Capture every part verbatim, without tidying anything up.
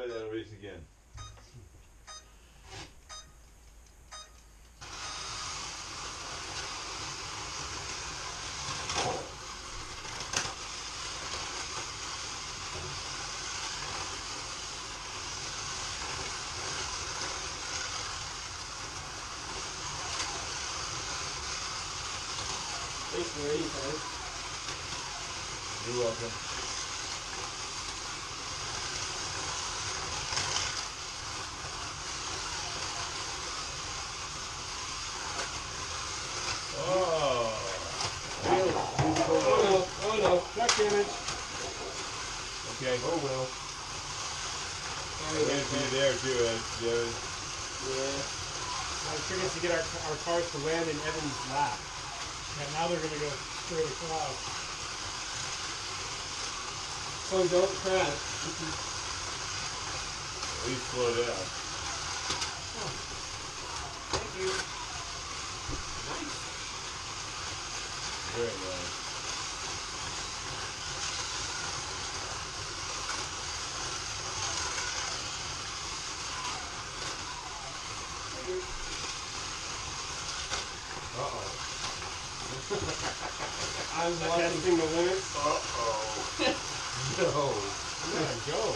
that race again. Thanks for waiting, guys. You're welcome. Oh. Oh no, oh no, track damage. Okay. Oh well. Sorry, we're gonna be there too, Ed. Yeah. Yeah. My trick is to get our, our cars to land in Evan's lap. Yeah, now they're gonna go straight across. So don't crash. At least slow down. Oh. Thank you. Nice. Very nice. Uh-oh. I'm watching the limits. Uh-oh. No. Yeah, go.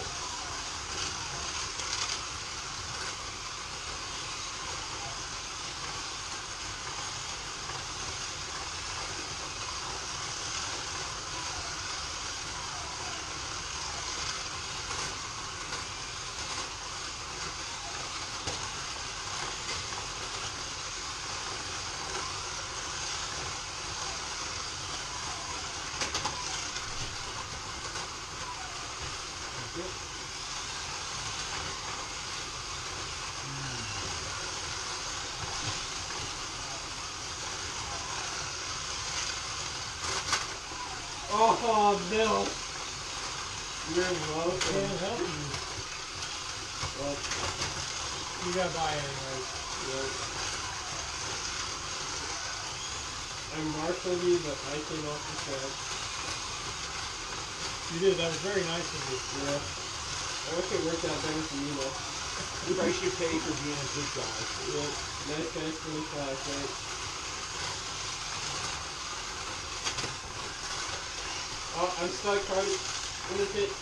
Oh no! You're welcome. Can't help you. Well, You gotta buy anyway. yeah. I marshaled you, but I came off the track. You did. That was very nice of you. Yeah. I wish it worked out better for me though. The price you pay for being a good guy. Yeah. Nice guys for the class, right? Oh, I'm stuck, Cardi. In the pit.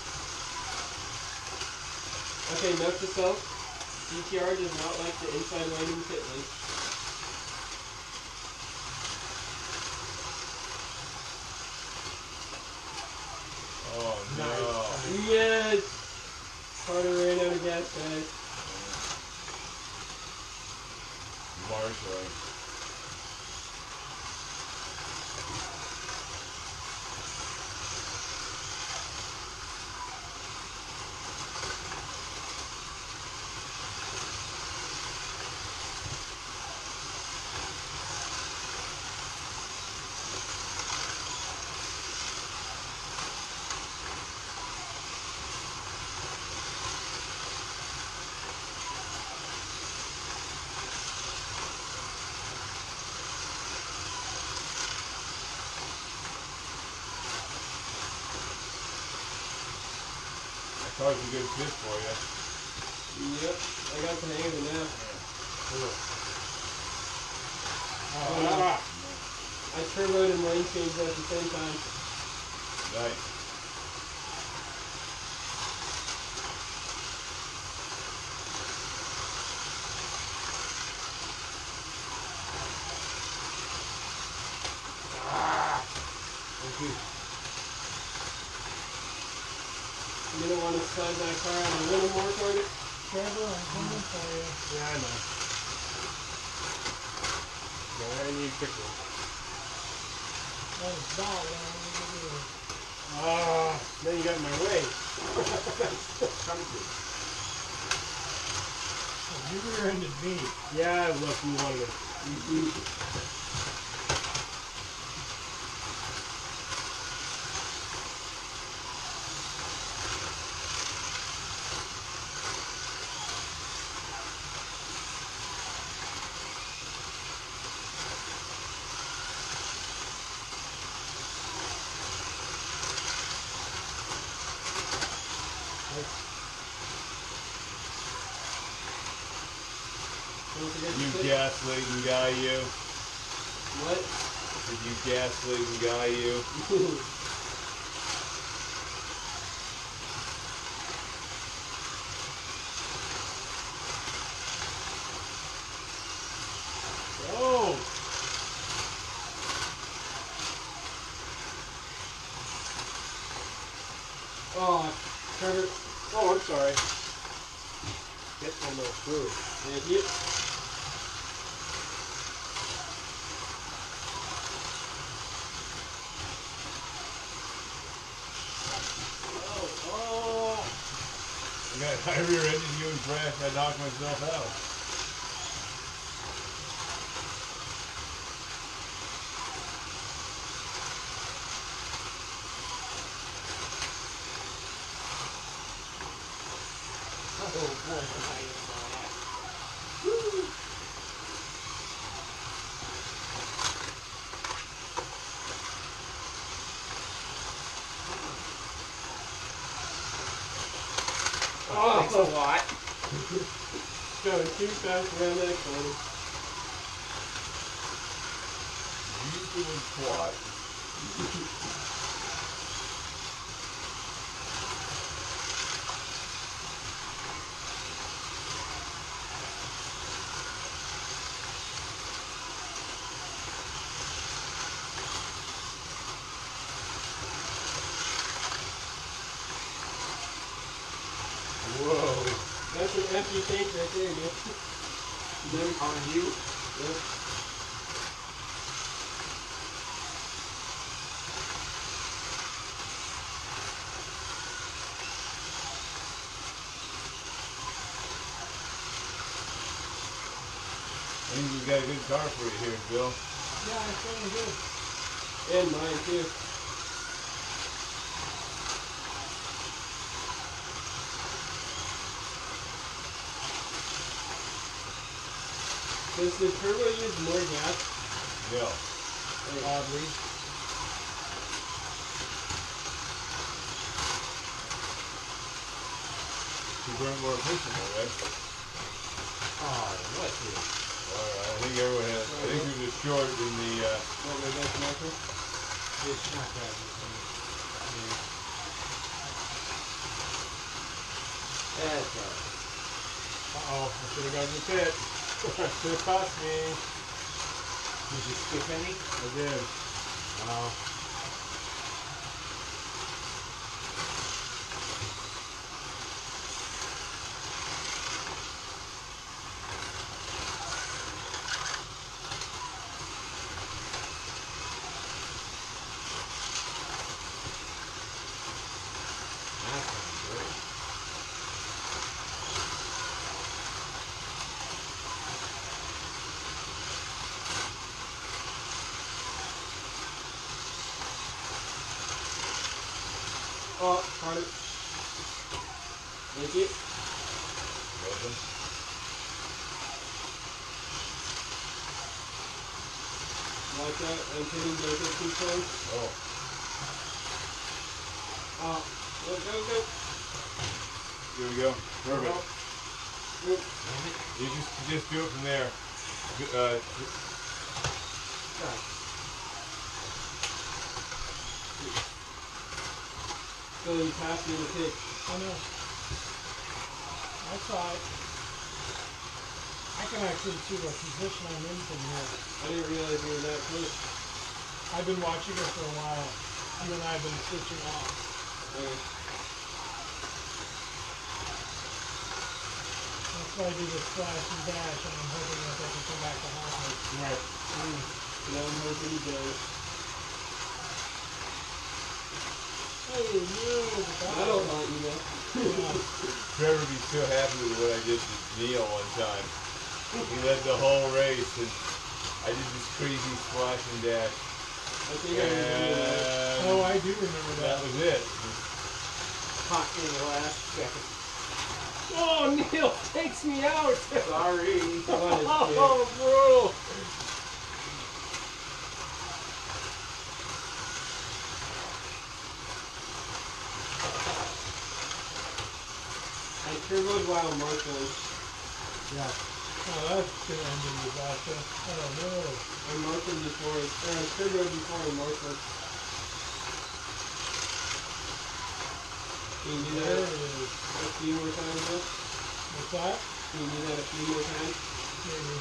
Okay, note to self. G T R does not like the inside landing pit link. Oh no. Yes! Carter ran out of gas, guys. Marshalling. Car's a good fit for you. Yep, I got the hang of it now. Oh, ah. I turboed and lane changed at the same time. Nice. Ah! Thank you. You don't want to slide that car out a little more, Carter? Trevor, I'm coming for you. Yeah, I know. Yeah, I need quickly. That was about what I wanted to do. Ah, then you got in my way. Something. Oh, you rear-ended me. Yeah, look, you wanted it. Don't forget You to click. gas-laden guy, you. What? Did you gas-laden guy, you? Oh! Oh, Trevor. Oh, I'm sorry. Get one little through. Thank you. Oh! Oh! I got high rear engine, you and crash. I knocked myself out. Oh boy, I saw that. Oh, Thanks a lot. going too fast around that corner. You doing squat. Whoa. That's an empty tank right there, man. Never On you? Yep. I think we've got a good car for you here, Bill. Yeah, it's feeling good. And mine too. Does the turbo use more gas? No. Like, Oddly. You burn more efficiently, right? Oh, what is? Alright, I think everyone has. I think there's a short in the. Uh, what was that marker? It's not that. That's right. Uh-oh, I should have gone to the pit. That should have cost me. Did you skip any? I did. Wow. That sounds great. Oh, caught it. Thank you. welcome. Watch out, I'm hitting both of two times. Oh. Oh, go, go, go. Here we go. Perfect. Oop. Damn it. You just you just do it from there. Uh, God. So you passed me the pitch. I know. I saw it. I can actually see what position I'm in from here. I didn't realize you were that close. I've been watching it for a while. You and I have been switching off. Okay. That's why I do this slash and dash, and I'm hoping that they can come back to haunt me. Right. Mm. Now I'm hoping he does. Hey, no, I don't haunt you though. Trevor would be so happy with what I did to Neal one time. He led the whole race, and I did this crazy splash and dash. I think I remember that. And Oh, I do remember that that. was it. Caught in the last second. Oh, Neal takes me out. Sorry. What is it? Oh, brutal. I turboed while marshalling. Yeah. Oh, that's gonna end in disaster. Oh no. I marked him before. Uh, Trevor before I marked him. Can you do There that it is. a few more times, Bill? What's that? Can you do that a few more times? Maybe.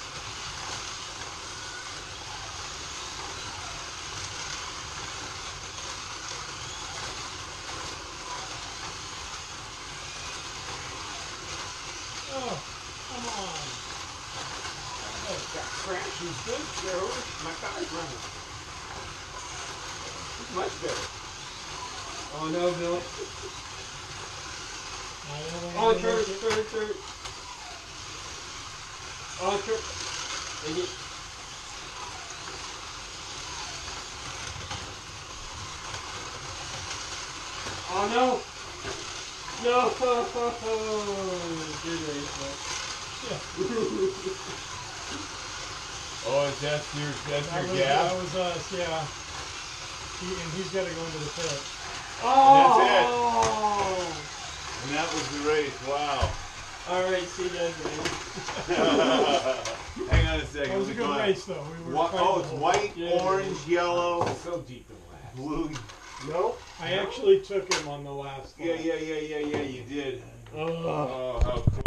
Oh, come on. Got crashes good, Joe. My car's running. It's much better. Oh no, Bill. I don't Oh, want to Trevor, make it. Trevor, Trevor. Oh, Trevor. Dang it. Oh no! No! Good race, Oh, is that your, that's That your was, gap? that was us, yeah. He, and he's got to go into the pit. Oh! And that was the race. Wow. Alright, see you guys later. Hang on a second. That was a Let me good go on. race, though. We were Wha- fighting oh, the it's whole- white, Yeah. orange, yellow, So deep in last. blue. Nope. I actually took him on the last Yeah, lap. yeah, yeah, yeah, yeah. You did. Oh. Oh, how cool.